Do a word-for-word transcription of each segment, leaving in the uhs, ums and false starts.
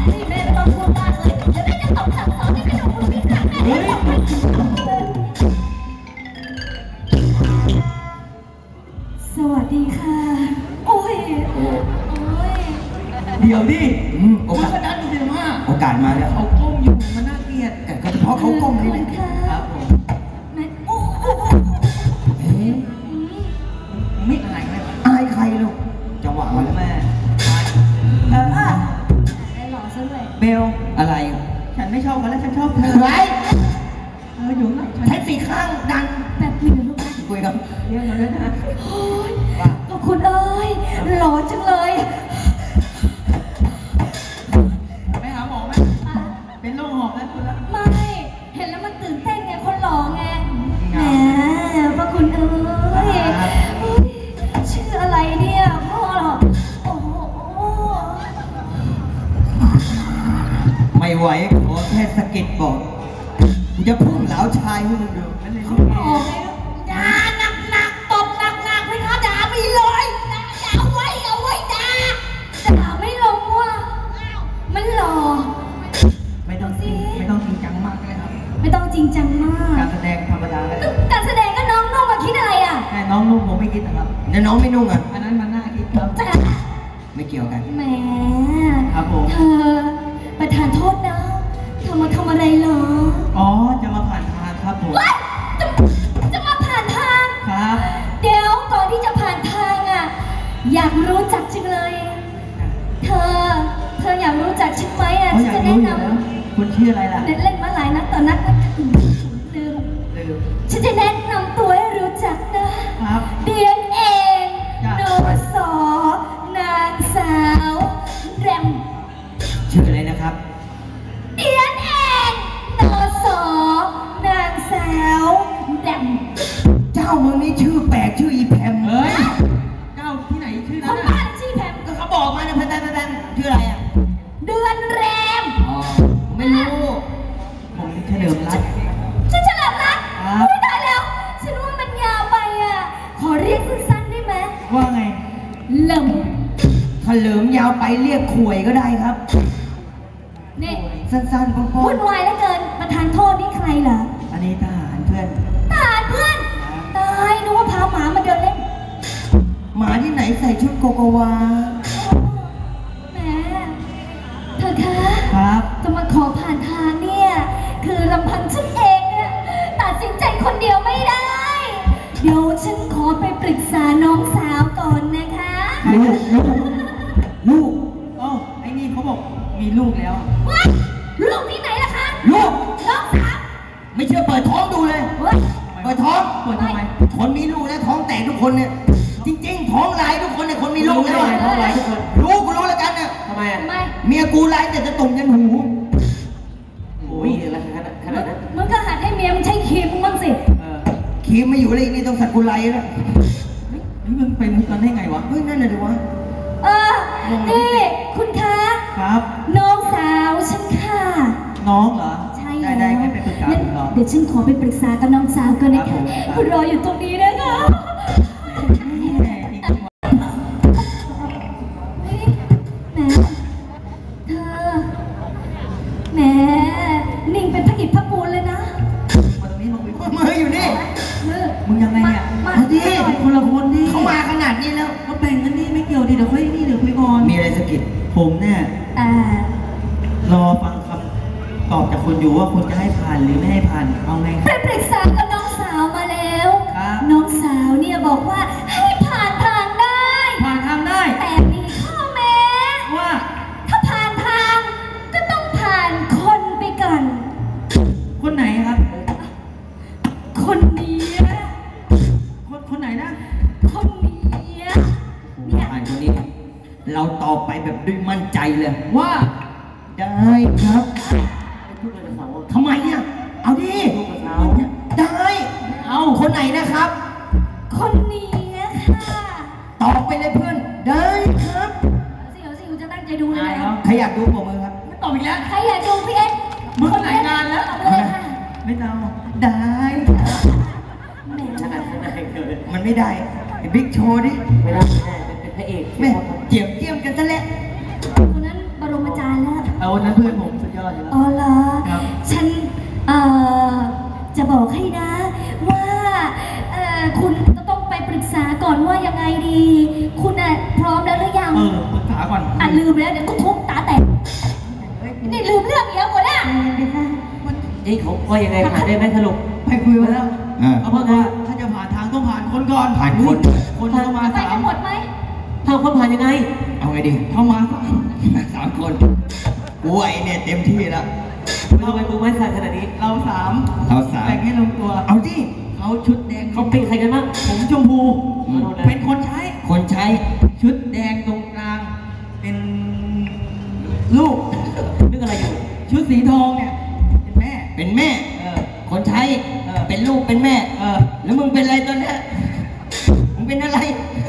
นี่แม่ไม่ต้องพูดมากเลยเดี๋ยวแม่จะตบสั่งสอนให้กระดูกมือพิการแม่จะตบไปสวัสดีค่ะโอ้ยโอ้ยเดี๋ยวดิโอกาสดันเดี๋ยวมาโอกาสมาแล้วเขาก้มอยู่มันน่าเกลียดแต่ก็เพราะเขาก้มนี่แหละครับผมแม่โอ้โหไม่อายไหมอายใครลูกจังหวะมาแล้วแม่เออไอ้หล่อซะด้วยเบลอะไรฉันไม่ชอบเขาแล้วฉันชอบเธอไรเอออยู่ไหนใช้สี่ข้างดันแบบหนึ่งลูกนะคุยกับเรียกเราด้วยนะโอ้ยขอบคุณเอ้ยหล่อจังเลยไปหาหมอไหมเป็นโรคหอบแล้วคุณละไม่เห็นแล้วมันตื่นเต้นไงคนหล่อไงแหมพระคุณเอ้ยชื่ออะไรเนี่ยพ่อโอ้โหไม่ไหวขอแค่สะกิดบอกกูจะพุ่งเหลาชายให้มึงดูนั่นเลยเขาบอกเลยด่าหนักหนักตบหนักหนักไม่ท้าด่าไม่เลยด่าเอาไว้เอาไว้ด่าด่าไม่ลงว่ะมันหล่อไม่ต้องจริงไม่ต้องจริงจังมากเลยครับไม่ต้องจริงจังมากการแสดงธรรมดาเลยการแสดงก็น้องนุ่มมาคิดอะไรอ่ะแต่น้องนุ่มผมไม่คิดนะครับแล้วน้องไม่นุ่งอ่ะอันนั้นมันน่าคิดครับไม่เกี่ยวกันแหมครับผมเธอประทานโทษนะเธอมาทำอะไรเหรออ๋อจะมาผ่านทางครับผมจะจะมาผ่านทางครับเดี๋ยวก่อนที่จะผ่านทางอ่ะอยากรู้จักจังเลยเธอเธออยากรู้จักฉันไหมอ่ะฉันจะแนะนำคุณชื่ออะไรล่ะเล่นเล่นมาหลายนักต่อนักนะลืมฉันจะแนะนำตัวให้รู้จักนะครับเดียนเองโนสอนางสาวแรมชื่ออะไรนะครับเดียนเองโนสอนางสาวแรมเจ้ามึงนี่ชื่อแปลกชื่ออีแพมเฮ้ยเจ้าที่ไหนชื่อนั้นคนบ้านชื่อแพมก็เขาบอกมาเนี่ยพันธุ์พันธุ์ชื่ออะไรอ่ะเดือนแรมอ๋อไม่รู้ผมเฉลิมรัตน์ฉันเฉลิมรัตน์ไม่ได้แล้วฉันว่ามันยาวไปอ่ะขอเรียกสั้นๆได้ไหมว่าไงเหลิมถ้าเหลิมยาวไปเรียกข่วยก็ได้ครับนี่สั้นๆพอๆวุ่นวายแล้วเกินประธานโทษนี่ใครเหรออันนี้ทหารเพื่อนทหารเพื่อนตายนึกว่าพาหมามาเดินเล่นหมาที่ไหนใส่ชุดโกโกวาแหมเธอคะครับจะมาขอผ่านทางเนี่ยคือลำพังฉันเองเนี่ยตัดสินใจคนเดียวไม่ได้เดี๋ยวฉันขอไปปรึกษาน้องสาวก่อนนะคะลูกลูกลูกอ๋อไอ้นี่เขาบอกมีลูกแล้วว้าลูกที่ไหนล่ะคะลูกน้องสาวไม่เชื่อเปิดท้องดูเลยเปิดท้องเปิดทำไมคนมีลูกแล้วท้องแตกทุกคนเนี่ยจริงๆท้องลายทุกคนเนี่ยคนมีลูกแล้วท้องลายทุกคนรู้กูรู้แล้วกันเนี่ยทำไมอ่ะเมียกูลายแต่จะตุ่มยันหูโอ้ยอะไรขนาดขนาดนั้นมึงก็หัดให้เมียมึงใช้ครีมมึงบ้างสิครีมไม่อยู่เลยนี่ต้องสักกุไลแล้วนี่มึงไปมุกกันได้ไงวะเฮ้ยนั่นน่ะดิวะเออนี่คุณคะครับน้องสาวฉันค่ะน้องเหรอใช่ได้ได้ไปปรึกษาคุณน้องเดี๋ยวฉันขอไปปรึกษากับน้องสาวก่อนนะคะคุณรออยู่ตรงนี้นะคะแหมเธอแหมนิ่งเป็นพระอิฐพระปูนเลยนะมาตรงนี้ลงไปมืออยู่นี่มึงยังไงเนี่ยมาดิคนละคนดิเขามาขนาดนี้แล้วก็แบ่งกันนี่ไม่เกี่ยวดิเดี๋ยวค่อยนี่เดี๋ยวคุยก่อนมีอะไรสกิดผมเนี่ยรอฟังคำตอบจากคุณอยู่ว่าคุณจะให้ผ่านหรือไม่ให้ผ่านเอาไงไปปรึกษากับน้องสาวมาแล้วครับน้องสาวเนี่ยบอกว่าให้ผ่านทางได้ผ่านทางได้แต่มีข้อแม้ว่าถ้าผ่านทางก็ต้องผ่านคนไปก่อนคนไหนครับคนนี้คนคนไหนนะคนนี้เนี่ยผ่านคนนี้เราตอบไปแบบด้วยมั่นใจเลยว่าได้ครับทำไมเนี่ยเอาดิได้เอาคนไหนนะครับคนนี้ค่ะตอบไปเลยเพื่อนได้ครับสิเอาสิกูจะตั้งใจดูเลยนะใครอยากดูผมมือครับไม่ตอบอีกแล้วใครอยากดูพี่เอ็กมึงไหนนานแล้วไม่เอาได้มันไม่ได้บิ๊กโชว์ดิไม่ได้ไม่ได้เป็นพระเอกแม่เจียมเจียมกันซะแล้วคนนั้นบรมจารานแล้วเอาวันนั้นเพื่อนผมสุดยอดอยู่แล้วอ๋อเหรอครับฉันเอ่อจะบอกให้นะว่าเอ่อคุณก็ต้องไปปรึกษาก่อนว่ายังไงดี คุณอ่ะพร้อมแล้วหรือยังเออปรึกษาก่อนอ่ะลืมแล้วเดี๋ยวกูทุบตาแตกนี่ลืมเรื่องเยอะหมดอ่ะนี่เขาว่ายังไงผ่านได้ไหมสรุปไปคุยมาแล้วอ่าเขาบอกว่าถ้าจะผ่านทางต้องผ่านคนก่อนผ่านคนคนเข้ามาไปสากัมนหมดไหมทางคนผ่านยังไง เอาไงดีเข้ามาสามสามคนกูไอเนี่ยเต็มที่แล้วไม่ต้องไปมือไม้สั่นขนาดนี้เราสามเราสามแบ่งให้ลงตัวเอาดิเขาชุดแดงเขาเป็นใครกันบ้างผมชมพูอืมเป็นคนใช้คนใช้ชุดแดงตรงกลาง เป็นลูกนึกอะไรอยู่ชุดสีทองเนี่ย เป็นแม่เป็นแม่เออคนใช้เออเป็นลูกเป็นแม่เออแล้วมึงเป็นอะไรตอนเนี้ยมึงเป็นอะไร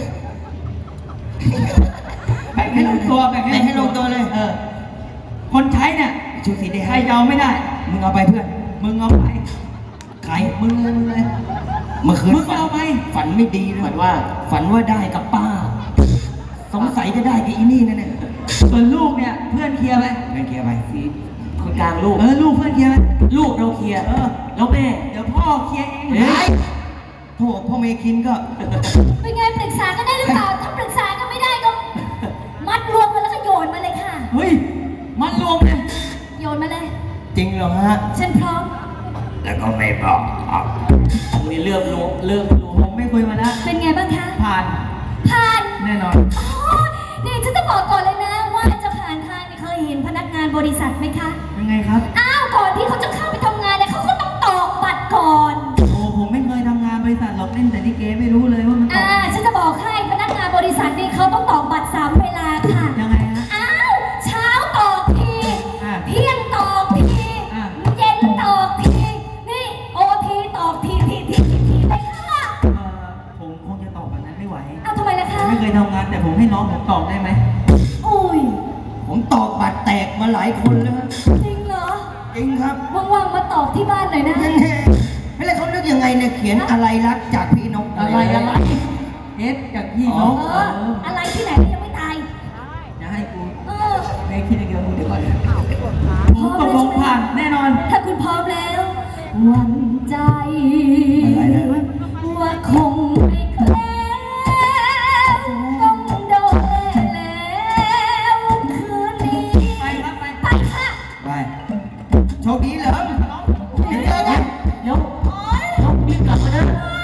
แบ่งให้ลงตัวแบ่งแบ่งให้ลงตัวเลยเออ คนใช้เนี่ยชุดสีแดงใครจะเอาไม่ได้มึงเอาไปเพื่อนมึงเอาไปใครมึงเลยมึงเลยเมื่อคืนมึงฝันเอาไปฝันไม่ดีเลยฝันว่า ฝันว่าได้กับป้า สงสัยจะได้กับอีนี่แน่ๆส่วนลูกเนี่ยเพื่อนเคลียร์ไปเงินเคลียร์ไปสีคนกลางลูกเออลูกเพื่อนเคลียร์ไปลูกเราเคลียร์เออแล้วแม่เดี๋ยวพ่อเคลียร์เองเฮ้ยโถพ่อเมคินก็เป็นไงปรึกษากันได้หรือเปล่าถ้าปรึกษากันไม่ได้ก็มัดรวมกันแล้วก็โยนมาเลยค่ะเฮ้ย มันรวมเลยโยนมาเลยจริงเหรอฮะฉันพร้อมแล้วก็ไม่บอกมีเรื่องรู้เรื่องรู้ผมไม่คุยมาแล้วเป็นไงบ้างคะผ่านผ่านแน่นอนอ๋อนี่ฉันจะบอกก่อนเลยนะว่าจะผ่านทางนี่เคยเห็นพนักงานบริษัทไหมคะยังไงครับอ้าวก่อนที่เขาจะเข้าไปทำงานเนี่ยเขาก็ต้องตอกบัตรก่อนโอ้ผมไม่เคยทำงานบริษัทหรอกเล่นแต่ลิเกไม่รู้เลยว่ามันตอ่าก ฉันจะบอกให้พนักงานบริษัทนี่เขาต้องตอกบัตรสามเวลาค่ะยังไงฮะอ้าวเช้าตอกทีอ่าเที่ยงตอกทีอ่าเย็นตอกที นี่โอทีตอกทีทีทีทีทีเลยค่ะเอ่อผมคงจะตอบแบบนั้นไม่ไหวเอาทำไมล่ะผคะมไม่เคยทำงานแต่ผมให้น้องผมตอบได้ไหมอุ้ยผมตอกบัตรแตกมาหลายคนแล้วฮะจริงเหรอจริงครับว่างๆมาตอกที่บ้านหน่อยนะนั่นแน่ไม่เลยเขานึกยังไงเนี่ยเขียนอะไรรักจากพี่นกอะไรอะไรเอสจากพี่นกเอเออออะไรที่ไหนก็ยังไม่ตายจะให้กูเออไม่คิดอะไรเกี่ยวกับมึงเดี๋ยวก่อนผมตกลงผ่านแน่นอนถ้าคุณพร้อมแล้ว หวันใจอะไรนะว่าคงไม่แคล้วต้องโดนแล้วคืนนี้ไปครับไปไปค่ะไปโชคดีเหรอเดี๋ยวเจอกันเดี๋ยวต้องรีบกลับมานะ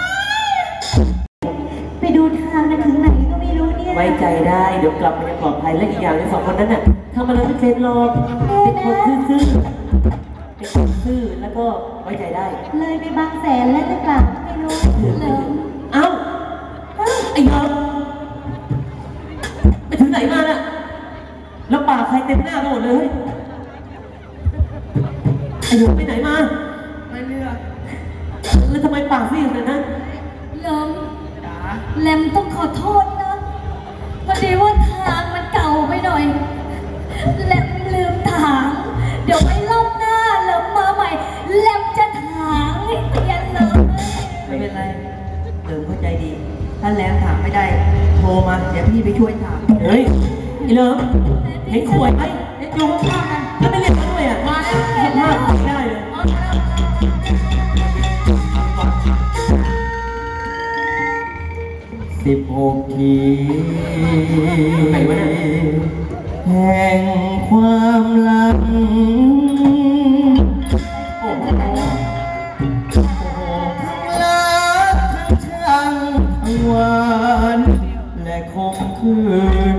ไปดูทางกันถึงไหนก็ไม่รู้เนี่ยไว้ใจได้เดี๋ยวกลับมาอย่างปลอดภัยและอีกอย่างในสองคนนั้นน่ะทำอะไรไม่เป็นหรอกเป็นคนซื่อๆเป็นคนซื่อแล้วก็ไว้ใจได้เลยไปบางแสนแล้วหรือเปล่าไม่รู้เลยเอ้าเอ้าไอ้เหี้ยไปถึงไหนมาน่ะแล้วปากใครเต็มหน้าไปหมดเลยไอ้เหี้ยไปไหนมาไม่เลือกแล้วทำไมปากซีดขนาดนั้นเลิมจ๋าแลมต้องขอโทษนะพอดีว่าทางมันเก่าไปหน่อยแลมลืมถาง เดี๋ยวไว้รอบหน้าแลมมาใหม่แลมจะถางให้เตียนเลยไม่เป็นไรเดิมเข้าใจดี ถ้าแล้ถามไม่ได้ โทรมา เดี๋ยวพี่ไปช่วยถามเฮ้ยไอ้เลิฟเห็นขวดไหมเอ๊ะอยู่ข้างๆกันแล้วไม่เรียกมาด้วยอ่ะมาแล้วสภาพไม่ได้เลยเอาแล้วสิบหกทีแห่งความลังโอ้โหทั้งรักทั้งชังทั้งหวานและคงคืน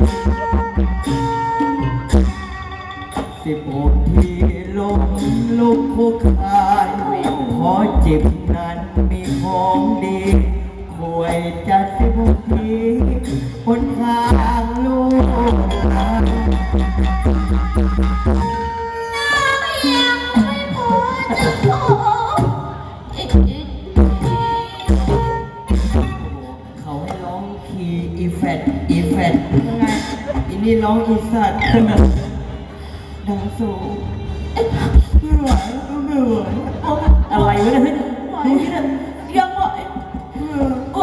สิบหกทีลมลุกคุกคานขอจิบนั้นมีของดีควยจัดสิบหกทีบนทางลูกหลานยังไม่พอจะขออีกอีกเขาให้ร้องคีย์อีแฟตอีแฟตยังไงอีนี่ร้องอีสัตว์ดังสูงไม่ไหวไม่ไหวอะไรวะเนี่ยเฮ้ยดูที่นั่นยังไหวไหว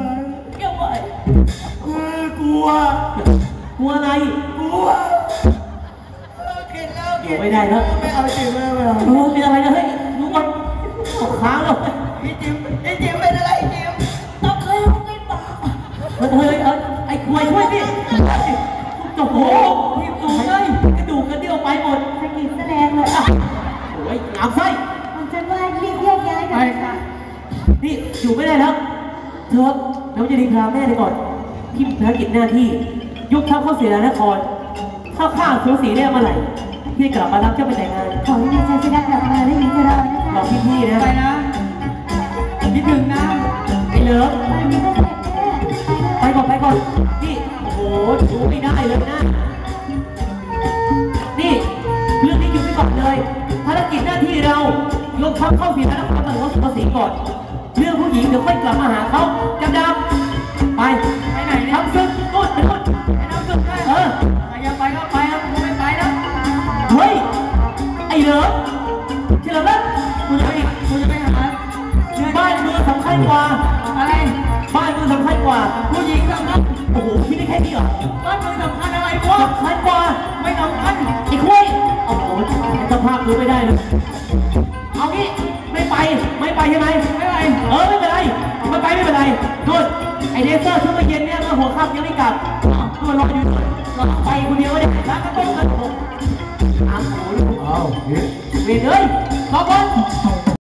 ยังไหวเออกลัวกลัวอะไรกลัวอยู่ไม่ได้แล้วไม่เอาจริงไม่เอาเออเป็นอะไรนะเฮ้ยรู้ก่อนตกค้างแล้วพี่จิมไอ้จิมเป็นอะไรจิมตอกเคยเอาไงปากเฮ้ยเออไอ้ควายช่วยพี่โอ้โหทีมสูงเลยกระดูกกระเดี่ยวไปหมดสะกิดแสดงเลยโอ้ยงามไส้ผมฉันว่ารีบแยกย้ายกันค่ะนี่อยู่ไม่ได้แล้วเธอเราจะรีบพาแม่เลยก่อนพี่ภารกิจหน้าที่ยกทัพเข้าเสียนครถ้าข้าสูสีได้เมื่อไหร่พี่กลับมารับเจ้าไปแต่งงานขอให้นายชัยชนะกลับมาได้ยินจะรอนะรอจ๊ะพี่พี่ๆนะไปนะคิดถึงนะไปเลิฟไปมีก็เสร็จแน่ไปก่อนไปก่อนนี่โอ้โหดูไม่ได้เลยนะนี่เรื่องนี้อยู่ไปก่อนเลยภารกิจหน้าที่เรายกทัพเข้าเสียนครมาหลวงสุภาษีก่อนเรื่องผู้หญิงเดี๋ยวค่อยกลับมาหาเขาจำดำไปไปไหนเนี่ยทำซึ่งนู่นไปนู่นไปน้ำสุดได้เออใครอยากไปก็ไปครับผมไม่ไปนะเฮ้ย ไอ้เหลิมเฉลิมรัตน์คุณจะไปคุณจะไปหาเงินบ้านเมืองสำคัญกว่าอะไรบ้านเมืองสำคัญกว่าผู้หญิงสำคัญโอ้โหคิดได้แค่นี้เหรอบ้านเมืองสำคัญอะไรวะสำคัญกว่าไม่สำคัญไอ้คุยโอ้โหสภาพรู้ไม่ได้เลยเอางี้ไม่ไปไม่ไปใช่ไหมไม่ไปเออไม่เป็นไรไม่ไปไม่เป็นไรนู่นไอเดเซอร์ช่วงเมื่อเย็นเนี่ยเมื่อหัวค่ำยังไม่กลับนู่นรออยู่นู่นรอไปคนเดียวเนี่ยร้านกระโปรงกันโอ้โหอ้าวโอ้โหอ้าวเฮ้ยเวรเลยรอก่อนเ